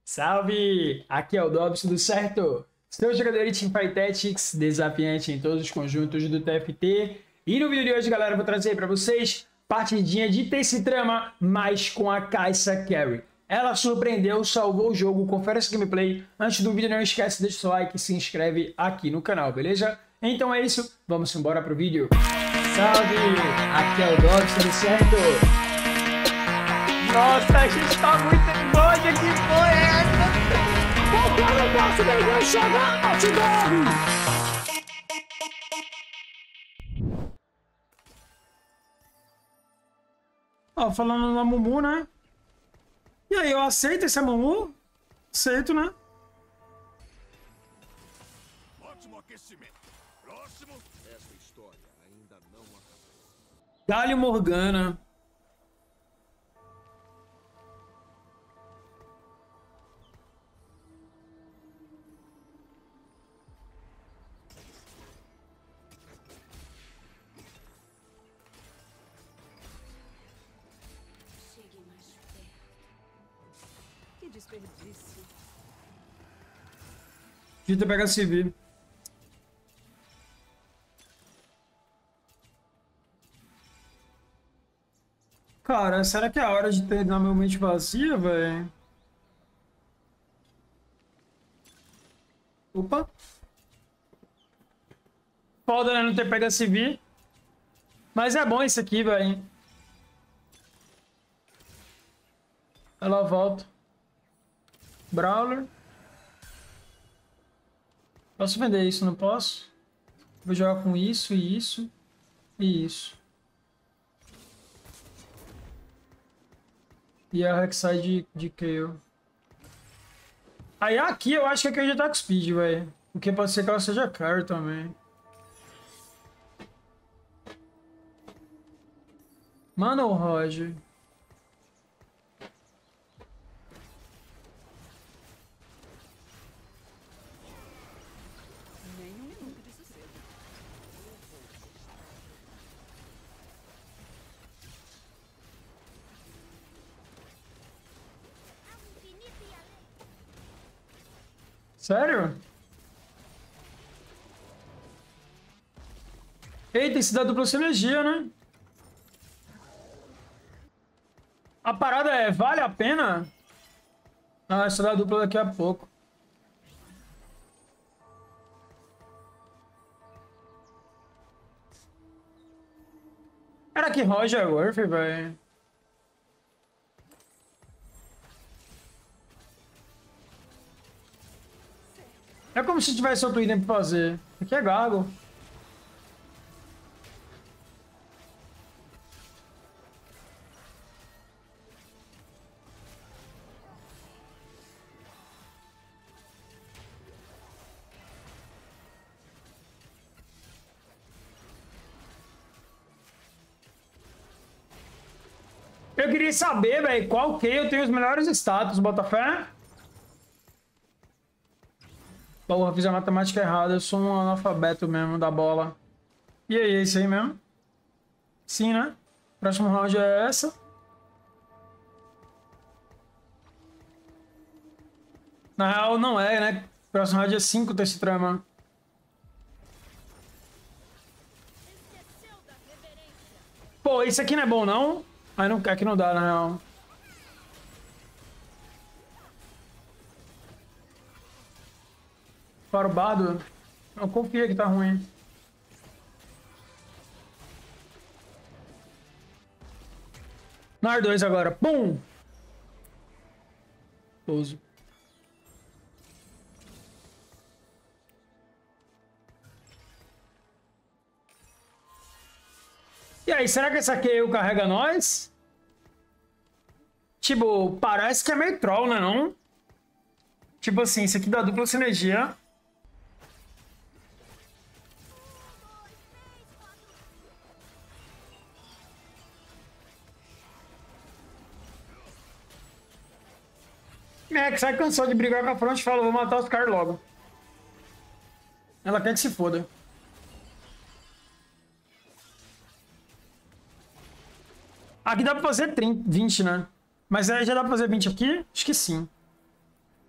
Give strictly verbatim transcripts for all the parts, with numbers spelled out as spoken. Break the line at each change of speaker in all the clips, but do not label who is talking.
Salve! Aqui é o Dobs, tudo certo? Sou jogador de Teamfight Tactics, desafiante em todos os conjuntos do T F T. E no vídeo de hoje, galera, eu vou trazer para vocês partidinha de Tace Trama, mas com a Kai'Sa Carry. Ela surpreendeu, salvou o jogo, confere essa gameplay. Antes do vídeo, não esquece de deixar o seu like e se inscreve aqui no canal, beleza? Então é isso, vamos embora pro vídeo. Salve! Aqui é o Dobs, tudo certo? Nossa, a gente tá muito doido aqui, porra é essa? Qualquer negócio ninguém chegar, Outdog! Ó, falando na Mumu, né? E aí, eu aceito esse Mumu? Aceito, né?
Ótimo aquecimento. Próximo. Essa história ainda não acabou.
Galho Morgana.
Que desperdício.
Dita pega C V. Cara, será que é a hora de terminar meu mente vazia, velho? Opa. Foda, né? Não ter pego C V. Mas é bom isso aqui, velho. Ela volta. Brawler. Posso vender isso? Não posso? Vou jogar com isso e isso. E isso. E a Rek'Sai de, de Kayle. Aí aqui eu acho que aqui já tá com speed, velho. Porque pode ser que ela seja carry também. Mano, o Roger.
Nem um minuto de sossego.
Sério? Eita, esse dá dupla sinergia, né? A parada é, vale a pena? Ah, essa dá dupla daqui a pouco. Era que Roger é worth, velho. É como se tivesse outro item pra fazer. Aqui é Gargo. Eu queria saber, velho, qual que eu tenho os melhores status, Botafé? Porra, fiz a matemática errada, eu sou um analfabeto mesmo da bola. E aí, é isso aí mesmo? Sim, né? Próximo round é essa. Na real, não é, né? Próximo round é cinco desse trama. Pô, isso aqui não é bom, não? Aí não, aqui não dá, na real. Para o bardo, não confia que tá ruim. Nar dois agora, pum! Pouso. E aí, será que essa aqui eu carrega nós? Tipo, parece que é meio troll, né, não? Tipo assim, isso aqui dá dupla sinergia. É, que sai cansou de brigar com a front e fala, vou matar os caras logo. Ela quer que se foda. Aqui dá pra fazer trinta, vinte, né? Mas aí já dá pra fazer vinte aqui? Acho que sim.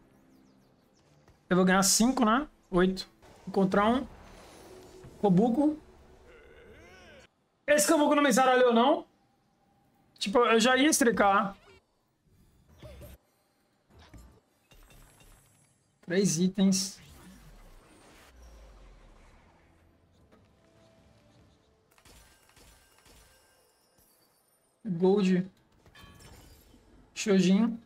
Eu vou ganhar cinco, né? oito. Encontrar um. Kobuko. Esse Kobuko não me zaralhou, não? Tipo, eu já ia estricar. Três itens. Gold. Shojin.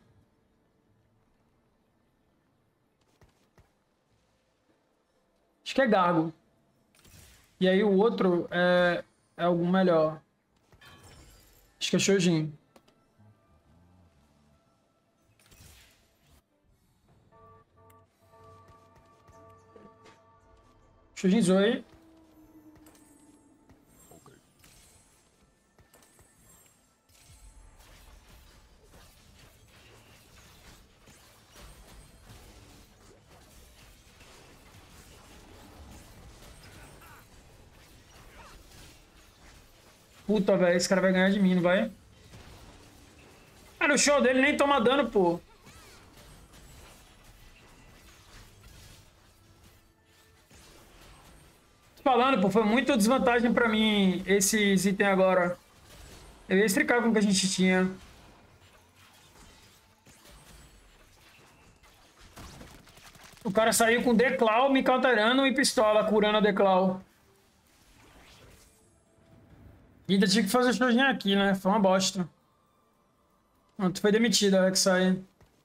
Acho que é Gargo. E aí o outro é, é algum melhor. Acho que é Shojin. Shojin Zoe. Puta, velho, esse cara vai ganhar de mim, não vai? Cara, o show dele nem toma dano, pô. Tô falando, pô, foi muita desvantagem pra mim esses itens agora. Eu ia estricar com o que a gente tinha. O cara saiu com Declaw, me counterando e pistola, curando a Declaw. E ainda tinha que fazer o showzinho aqui, né? Foi uma bosta. Pronto, foi demitido a Rek'Sai.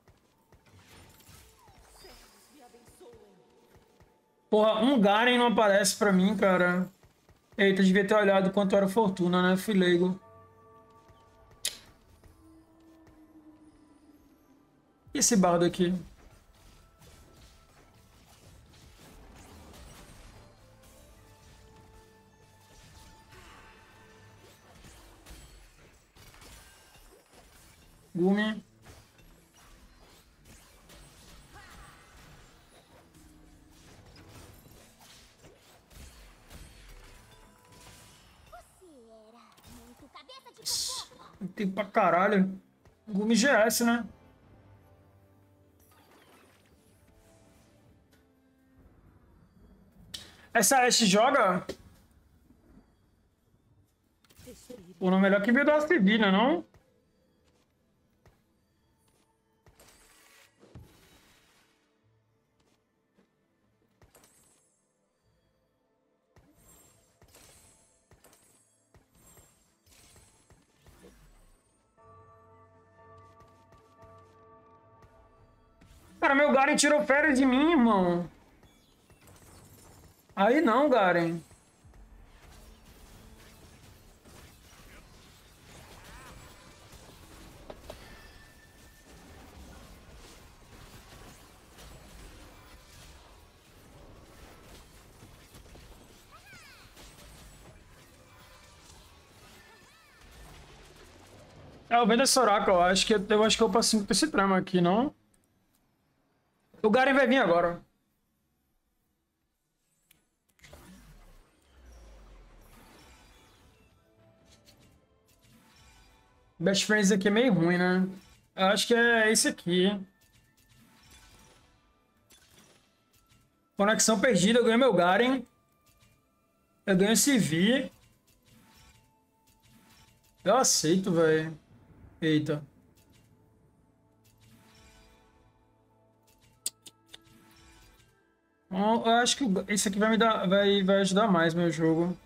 Porra, um Garen não aparece pra mim, cara. Eita, devia ter olhado quanto era a fortuna, né? Fui leigo. E esse bardo aqui? Gumi. Tem pra caralho. Gumi G S, né? Essa Ashe joga? Pô, não é melhor que build da Civina, não? Cara, meu Garen tirou férias de mim, irmão. Aí não, Garen. É, o Venda Soraka, eu acho que eu acho que eu passo cinco pra esse trama aqui, não? O Garen vai vir agora. Best Friends aqui é meio ruim, né? Eu acho que é esse aqui. Conexão perdida, eu ganho meu Garen. Eu ganho C V. Eu aceito, velho. Eita. Bom, eu acho que esse aqui vai me dar, vai, vai ajudar mais meu jogo.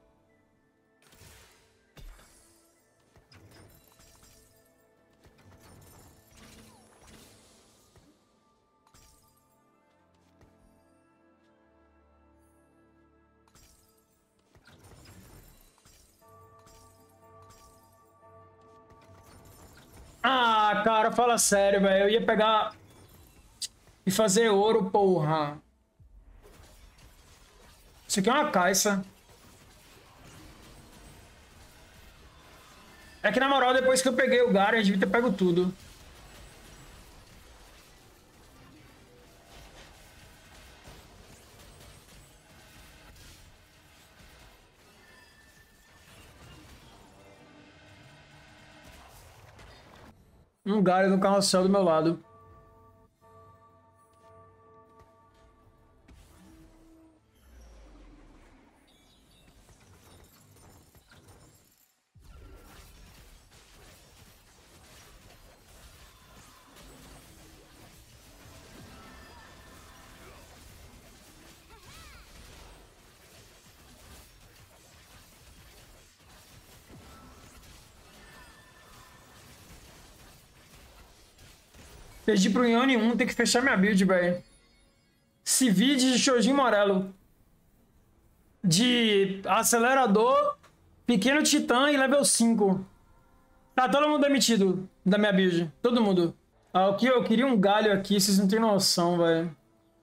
Ah, cara, fala sério, velho. Eu ia pegar e fazer ouro, porra. Isso aqui é uma caixa. É que, na moral, depois que eu peguei o Garen, eu devia ter pego tudo. Um Garen no carrossel do meu lado. Perdi pro Ione um, tem que fechar minha build, velho. Civid de Shojin Morello. De acelerador, pequeno titã e level cinco. Tá todo mundo demitido da minha build. Todo mundo. Ah, o que eu queria um galho aqui, vocês não tem noção, velho.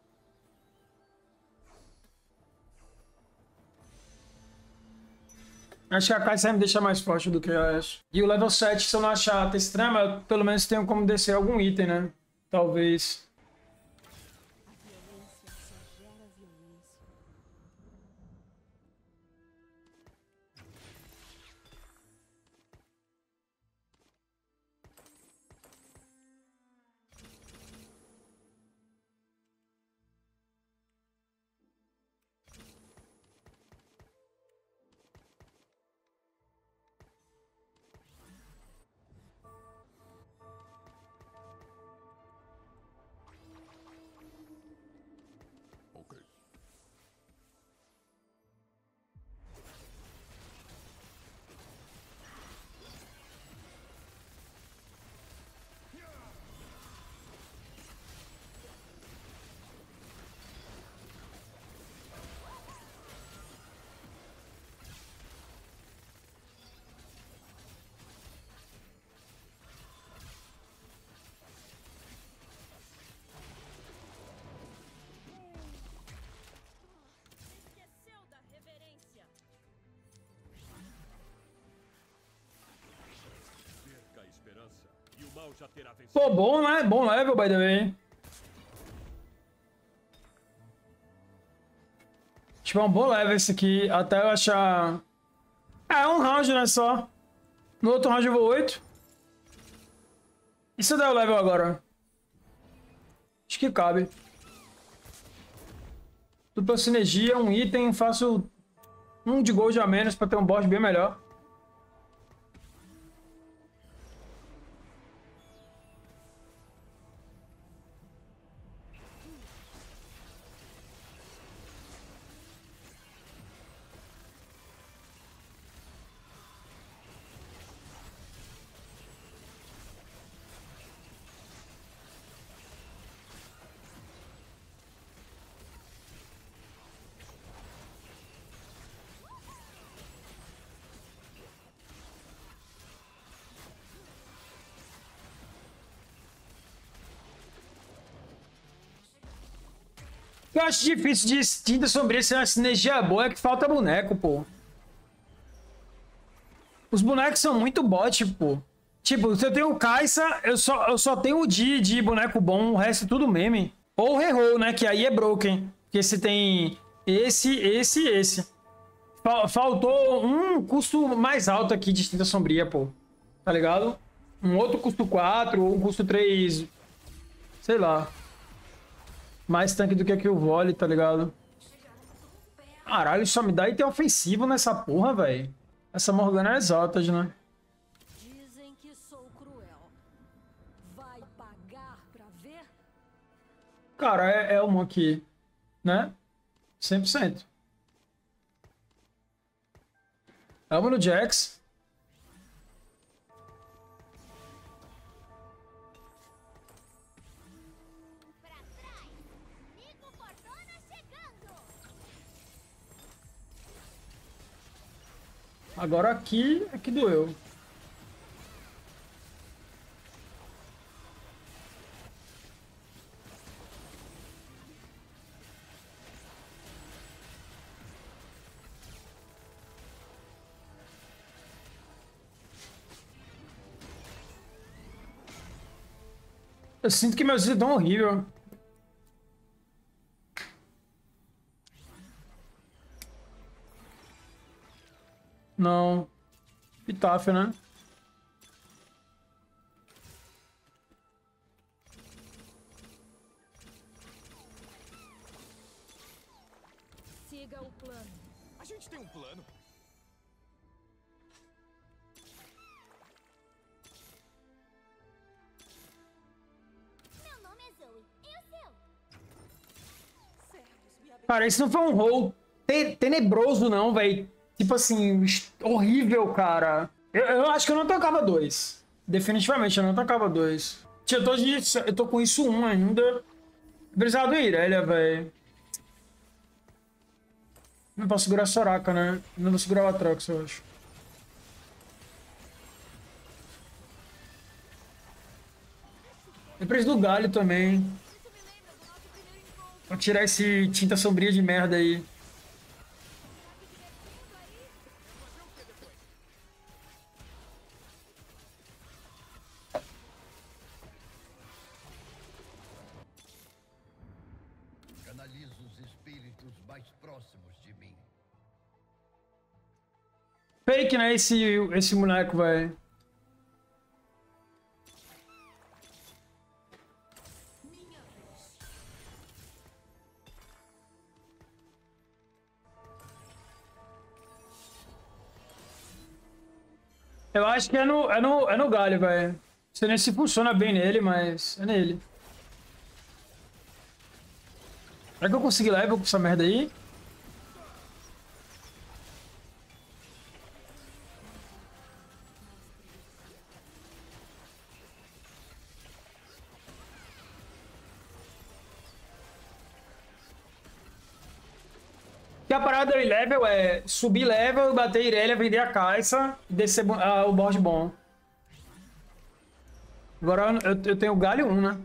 Acho que a Kai'Sa me deixa mais forte do que a Ashe. E o level sete, se eu não achar a extrema, eu pelo menos tenho como descer algum item, né? Talvez. Pô, bom, né? Bom level, by the way. Tipo, é um bom level esse aqui. Até eu achar... É, um round, né, só. No outro round eu vou oito. E se eu der o level agora? Acho que cabe. Dupla sinergia, um item, faço um de gold a menos pra ter um boss bem melhor. O que eu acho difícil de tinta sombria ser uma sinergia boa é que falta boneco, pô. Os bonecos são muito bot, pô. Tipo, se eu tenho o Kai'Sa, eu só, eu só tenho o Di de boneco bom, o resto é tudo meme. Ou o Reroll, né? Que aí é broken. Porque você tem esse, esse e esse. Faltou um custo mais alto aqui de tinta sombria, pô. Tá ligado? Um outro custo quatro ou um custo três. Sei lá. Mais tanque do que aqui o vole, tá ligado? Caralho, só me dá item ofensivo nessa porra, velho. Essa Morgana é Exalted, né?
Dizem que sou cruel. Vai pagar pra ver?
Cara, é, é uma aqui, né? cem por cento. É uma no Jax. Agora aqui é que doeu. Eu sinto que meus itens estão horríveis. Não. Epitáfio, né?
Siga o plano.
A gente tem um plano.
Meu nome é Zoe. E o seu?
Servos, me abençoe.
Cara, isso não foi um roll te tenebroso, não, velho. Tipo assim, horrível, cara. Eu, eu acho que eu não tocava dois. Definitivamente, eu não tocava dois. Eu tô, de, eu tô com isso um ainda. Precisava do Irelia, velho. Não posso segurar a Soraka, né? Não vou segurar o Atrox, eu acho. Eu preciso do Galho também. Vou tirar esse tinta sombria de merda aí.
Canalizo os espíritos mais próximos de mim.
Fake, né? Esse, esse moleque, velho. Eu acho que é no, é no, é no Galho, velho. Não sei nem se funciona bem nele, mas é nele. Será que eu consegui level com essa merda aí? Que a parada de level é subir level, bater Irelia, vender a caixa e descer uh, o board bom. Agora eu, eu tenho o Galho um, né?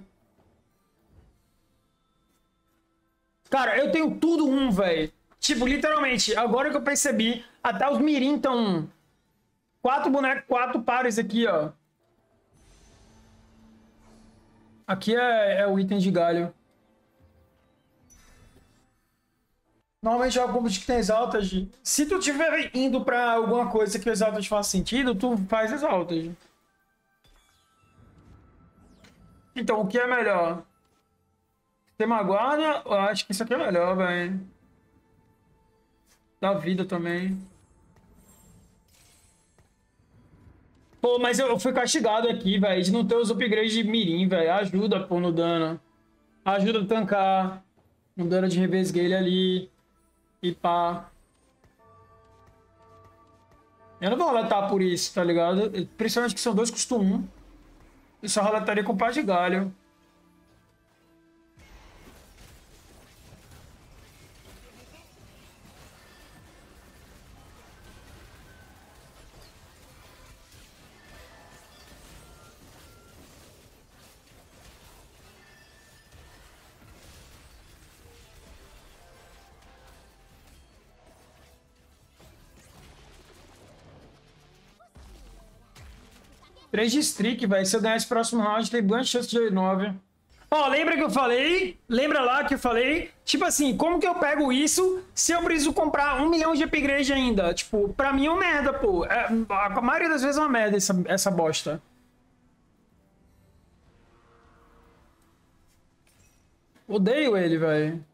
Cara, eu tenho tudo um, velho. Tipo, literalmente, agora que eu percebi, até os Mirim estão um. Quatro bonecos, quatro pares aqui, ó. Aqui é, é o item de Galho. Normalmente é algo que tem Exalted. Se tu tiver indo pra alguma coisa que o Exalted faça sentido, tu faz Exalted. Então, o que é melhor? Sistema guarda? Eu acho que isso aqui é melhor, velho. Dá vida também. Pô, mas eu fui castigado aqui, velho, de não ter os upgrades de mirim, velho. Ajuda, pô, no dano. Ajuda a tancar. No dano de revesgueio ali. E pá. Eu não vou roletar por isso, tá ligado? Principalmente que são dois custo um. Eu só roletaria com pá de galho. três de streak, velho. Se eu ganhar esse próximo round, tem grande chance de nove. Ó, lembra que eu falei? Lembra lá que eu falei? Tipo assim, como que eu pego isso se eu preciso comprar um milhão de upgrade ainda? Tipo, pra mim é uma merda, pô. É, a maioria das vezes é uma merda essa, essa bosta. Odeio ele, velho.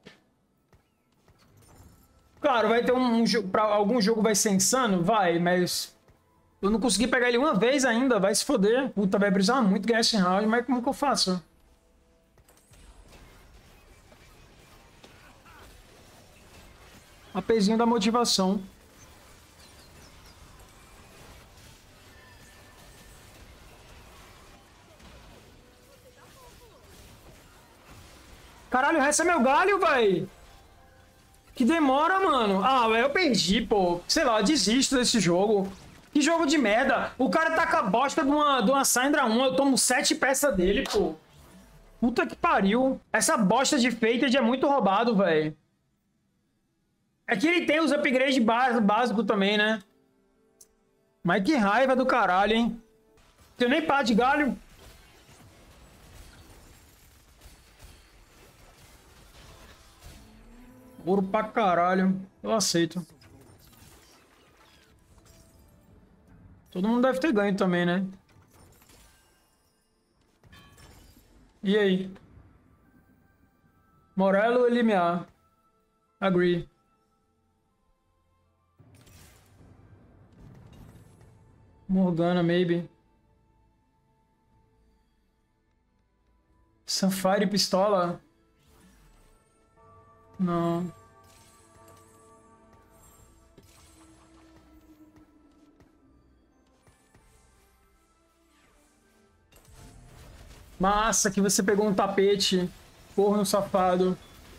Claro, vai ter um, um jogo. Pra algum jogo vai ser insano? Vai, mas. Eu não consegui pegar ele uma vez ainda, vai se foder. Puta, vai precisar muito ganhar esse round, mas como que eu faço? Apezinho da motivação. Caralho, o resto é meu galho, véi. Que demora, mano. Ah, eu perdi, pô. Sei lá, desisto desse jogo. Que jogo de merda. O cara tá com a bosta de uma, de uma Syndra um. Eu tomo sete peças dele, pô. Puta que pariu. Essa bosta de Fated é muito roubado, velho. É que ele tem os upgrades básicos também, né? Mas que raiva do caralho, hein? Tenho nem pá de galho. Ouro pra caralho. Eu aceito. Todo mundo deve ter ganho também, né? E aí? Morello ou Limiar? Agree. Morgana, maybe. Sunfire pistola? Não. Massa, que você pegou um tapete. Corno safado.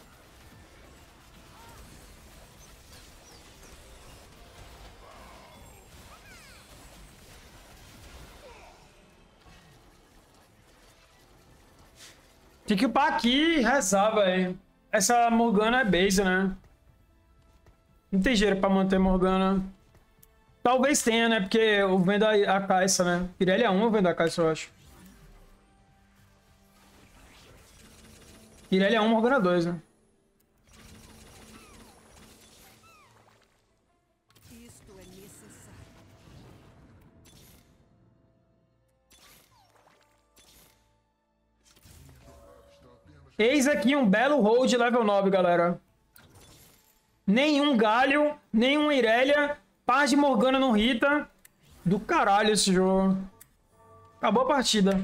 Tem que upar aqui e rezar, velho. Essa Morgana é base, né? Não tem dinheiro pra manter Morgana. Talvez tenha, né? Porque eu vendo a, a Caixa, né? Irelia um eu vendo a Caixa, eu acho. Irelia um, Morgana dois, né?
Isto é necessário.
Eis aqui um belo hold level nove, galera. Nenhum galho, nenhum Irelia. Paz de Morgana no Rita. Do caralho esse jogo. Acabou a partida.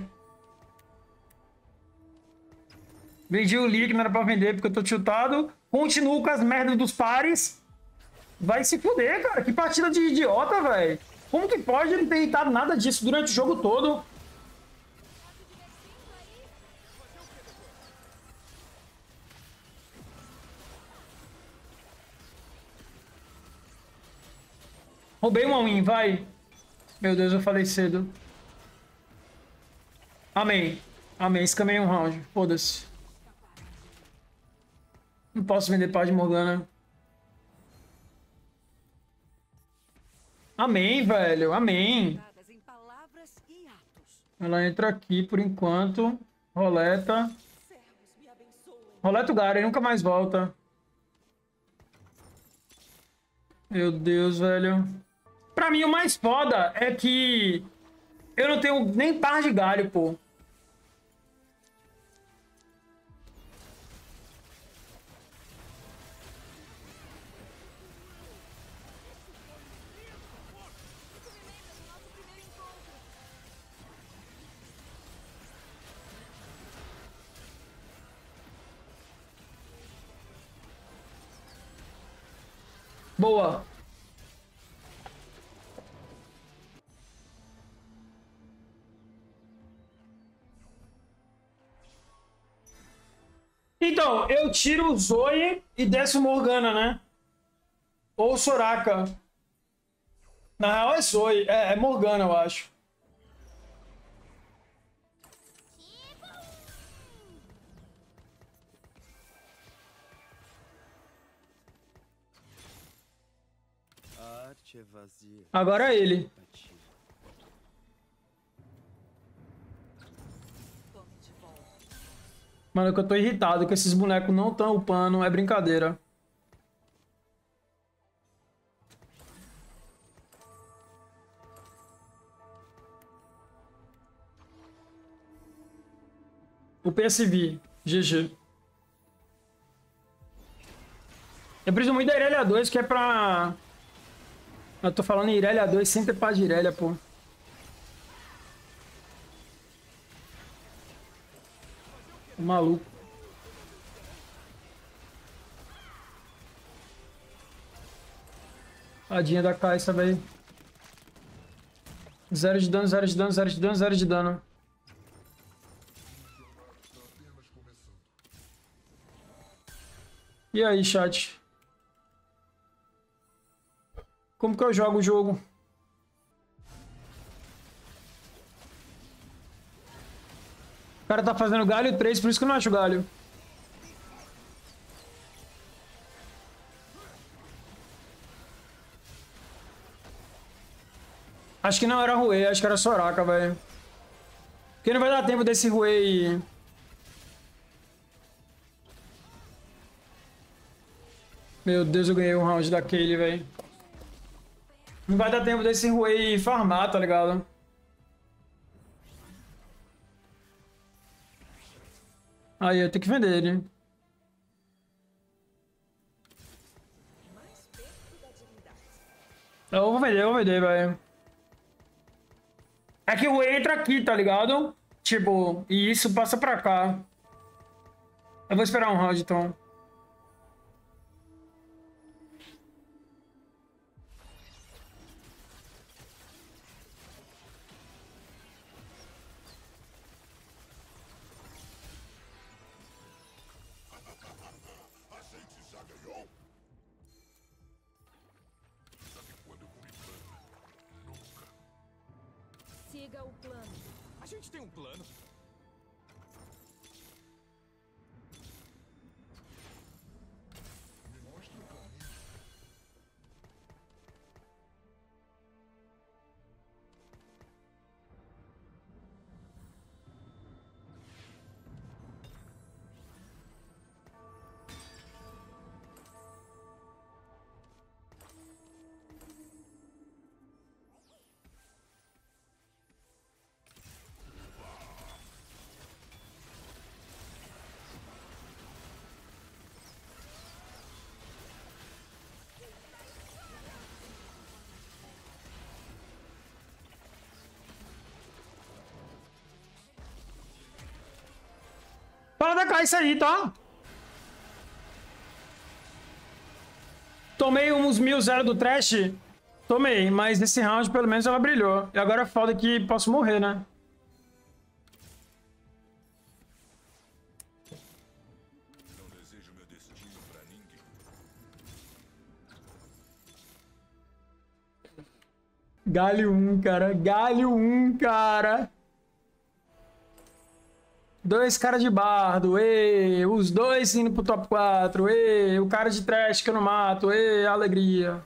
Vendi o Lily que não era pra vender porque eu tô tiltado. Continuo com as merdas dos pares. Vai se fuder, cara. Que partida de idiota, velho. Como que pode não ter irritado nada disso durante o jogo todo? Roubei uma win, vai. Meu Deus, eu falei cedo. Amém. Amém, escamei um round. Foda-se. Não posso vender paz de Morgana. Amém, velho. Amém.
Em palavras e atos.
Ela entra aqui por enquanto. Roleta.
Servos me abençoem.
Roleta o Garen, nunca mais volta. Meu Deus, velho. Pra mim, o mais foda é que eu não tenho nem par de galho, pô. Boa. Então, eu tiro o Zoe e desço Morgana, né? Ou Soraka. Na real é Zoe. É, é Morgana, eu acho.
A arte é vazia.
Agora é ele.
Tome de volta.
Mano, que eu tô irritado que esses bonecos não tão upando. É brincadeira. O P S V. G G. Eu preciso muito da Irelia dois, que é pra... Eu tô falando em Irelia dois sem ter paz de Irelia, pô. O maluco. Tadinha da Caixa, velho. Zero de dano, zero de dano, zero de dano, zero de dano. E aí, chat? Como que eu jogo o jogo? O cara tá fazendo galho três, por isso que eu não acho galho. Acho que não era Rui, acho que era Soraka, velho. Porque não vai dar tempo desse Rui. Meu Deus, eu ganhei um round daquele, velho. Não vai dar tempo desse Rui farmar, tá ligado? Aí, eu tenho que vender ele. Eu vou vender, eu vou vender, velho. É que o Rui entra aqui, tá ligado? Tipo, e isso passa pra cá. Eu vou esperar um round, então.
Siga o plano.
A gente tem um plano.
Para atacar isso aí, tá? Tomei uns mil zero do trash. Tomei, mas nesse round pelo menos ela brilhou. E agora é foda que posso morrer, né?
Não desejo meu destino pra ninguém.
Galho um, cara. Galho um, cara. Dois caras de bardo, ê, os dois indo pro top quatro, ê, o cara de trash que eu não mato, ê, alegria.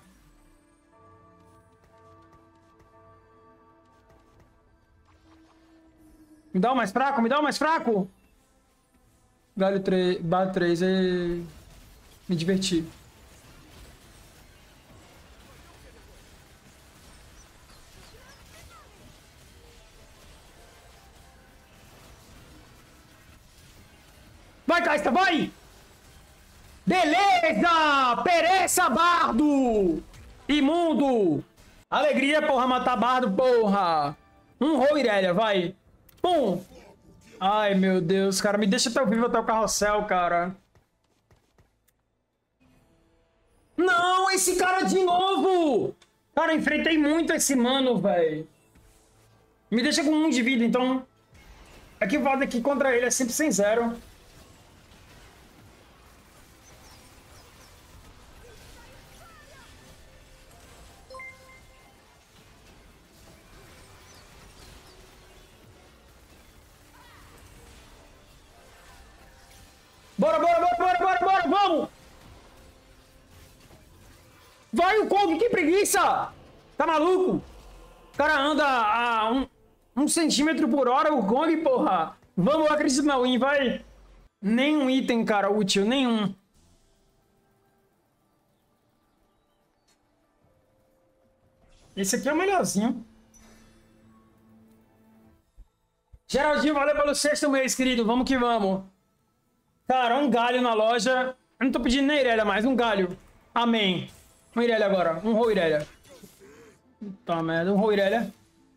Me dá o mais fraco, me dá o mais fraco. Galho três, bardo três, ê, me diverti. Vai, Casta, vai! Beleza! Pereça, bardo! Imundo! Alegria, porra, matar bardo, porra! Um roll, Irelia, vai! Pum! Ai, meu Deus, cara, me deixa até vivo até o carrossel, cara. Não, esse cara de novo! Cara, eu enfrentei muito esse mano, velho. Me deixa com um de vida, então. Aqui o valdo aqui contra ele é sempre sem zero. Bora, bora, bora, bora, bora, bora, vamos! Vai o Kong, que preguiça! Tá maluco? O cara anda a um, um centímetro por hora, o Kong, porra! Vamos, eu acredito na win, vai! Nenhum item, cara, útil, nenhum. Esse aqui é o melhorzinho. Geraldinho, valeu pelo sexto mês, querido. Vamos que vamos. Cara, um galho na loja. Eu não tô pedindo nem Irelia mais, um galho. Amém. Um Irelia agora. Um roll Irelia. Tá, merda. Um roll Irelia.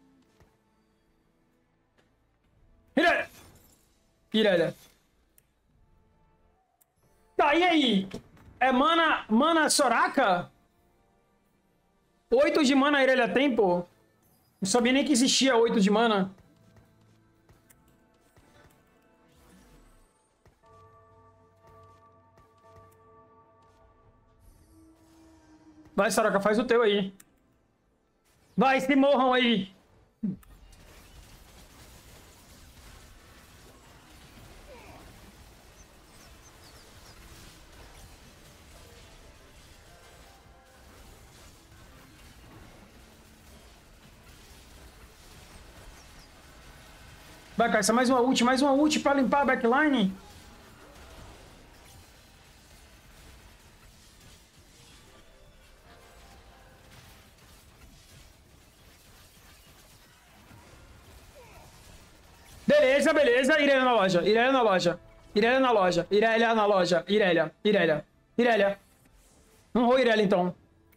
Irelia. Irelia. Tá, e aí? É mana... Mana Soraka? Oito de mana a Irelia tem, pô? Não sabia nem que existia oito de mana. Vai, Soraka, faz o teu aí. Vai, se morram aí. Vai, Caixa, mais uma ult, mais uma ult pra limpar a backline. Beleza, beleza. Irelia na loja, Irelia na loja. Irelia na loja, Irelia na loja. Irelia, Irelia, Irelia. Não vou Irelia, então.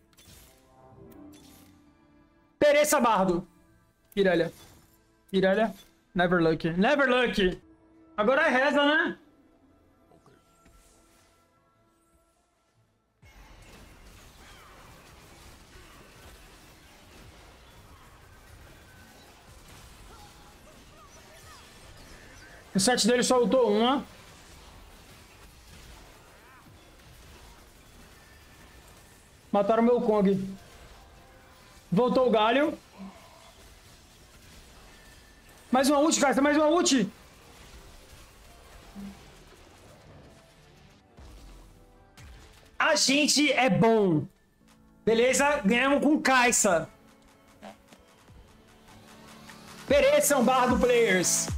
Pereça Bardo. Irelia. Irelia. Never lucky. Never lucky. Agora é reza, né? O set dele só ultou uma. Mataram meu Kong. Voltou o galho. Mais uma ult, Kai'Sa, mais uma ult. A gente é bom. Beleza? Ganhamos com Kai'Sa. Pereçam, Bardo Players.